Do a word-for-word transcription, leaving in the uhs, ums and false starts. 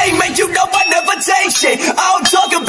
Hey man, you know I never take shit. I don't talk about